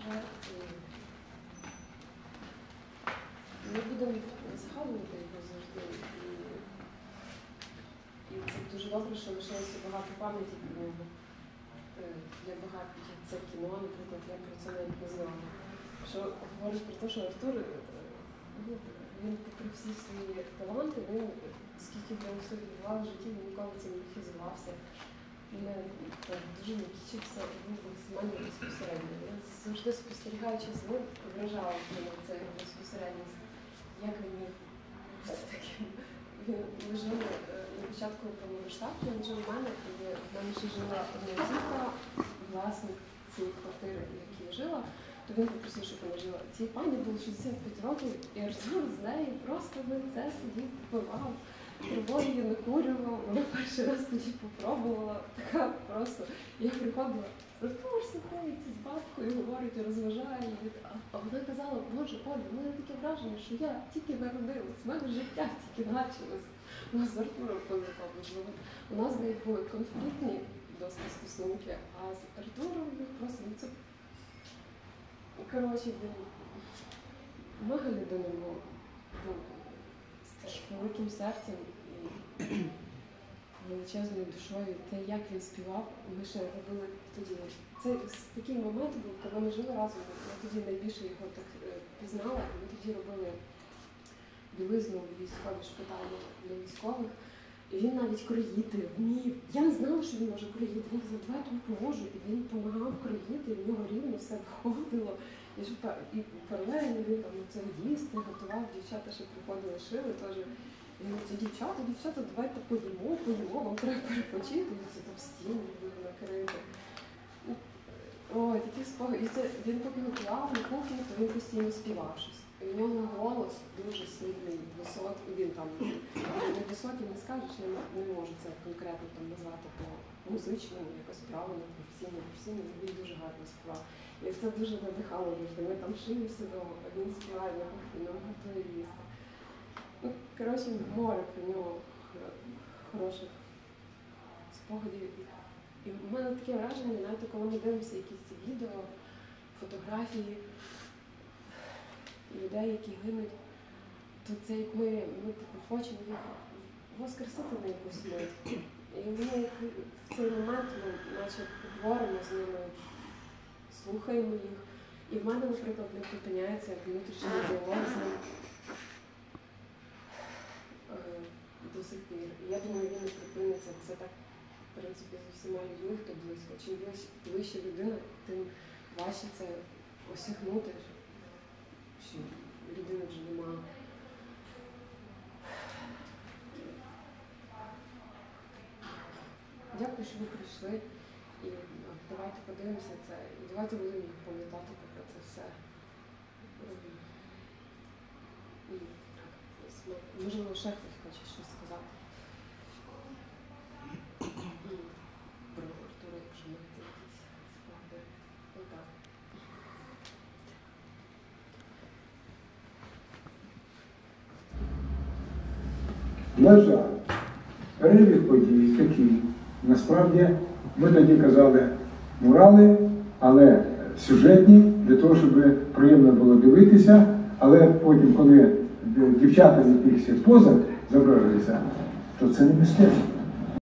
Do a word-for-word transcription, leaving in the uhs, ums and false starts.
жарт. Ми будемо згадувати його завжди. І, і це дуже добре, що лишилося багато пам'яті про нього. Для багато це кіно, наприклад, я про це навіть не знала. Що говорить про те, що Артур, він попри всі свої таланти, він, скільки б йому все відбувало в житті, він ніколи цим не хизувався. Не, так, дуже не кічився, він максимально безпосередньо. Я завжди спостерігаючи з ним, вражала мене ця його безпосередність. Як він міг бути таким. Він лежав на початку повномасштабки, він жив у мене, і в мене ще жила одна тітка, власник цієї квартири, в якій я жила, то він попросив, щоб вона жила. Цій пані було шістдесят п'ять років, і Артур з нею просто в лице сидів, попивав, травою її накурював, вона перший раз тоді попробувала, така просто. Я приходила, Артур сидить з бабкою, говорить, розважає її. А вона казала, Боже, Оля, в мене таке враження, що я тільки народилась, в мене життя тільки почалось. У нас з Артуром позакопили. У нас з нею були конфліктні досить стосунки, а з Артуром просто, ну це... Коротше, він мага людина був, був з таким великим серцем і величезною душою. Те, як він співав, ми ще робили тоді. Це такий момент був, коли ми жили разом. Я тоді найбільше його так пізнала. Ми тоді робили білизну в військовій шпиталі для військових. І він навіть кроїти вмів. Я не знала, що він може кроїти. Він казав, давай я тобі поможу. І він допомагав кроїти, в нього рівно все виходило. І, і паралельно він там це їсти, готував, дівчата ще приходили, шили теж. І він це дівчата, дівчата, давайте поїмо, поїмо, вам треба перепочити. І це там стіни були накрити. Ой, такі спогади. І це він поки готував на кухні, то він постійно співав щось. І в нього голос дуже сильний, високий, він там не високий, не скажеш, я не можу це конкретно там назвати по музичному, якось правильно, професійно, професійно, він дуже гарно співав. І це дуже надихало завжди. Ми там шиємося вдома, а він співає на кухні, нам готує їсти. Ну, коротше, море про нього хороших спогадів. І в мене таке враження, навіть коли ми дивимося якісь ці відео, фотографії, людей, які гинуть, то це як ми, ми типу, хочемо їх воскресити на якусь мить. І ми як в цей момент ми наче говоримо з ними, слухаємо їх. І в мене, наприклад, не припиняється внутрішній діалог з ним до сих пір. І я думаю, він не припиниться. Це так, в принципі, з усіма людьми, хто близько. Чим ближче людина, тим важче це осягнути. Що людини вже немає. Дякую, що ви прийшли. І давайте подивимося це. І давайте будемо їх пам'ятати про це все. І, так, можливо, ще хтось хоче щось сказати. Про Артура, якщо маєте якісь спогади. Отак. На жаль, перебіг подій такий. Насправді, ми тоді казали мурали, але сюжетні, для того, щоб приємно було дивитися, але потім, коли дівчата в якихось позах зображилися, то це не мистецтво.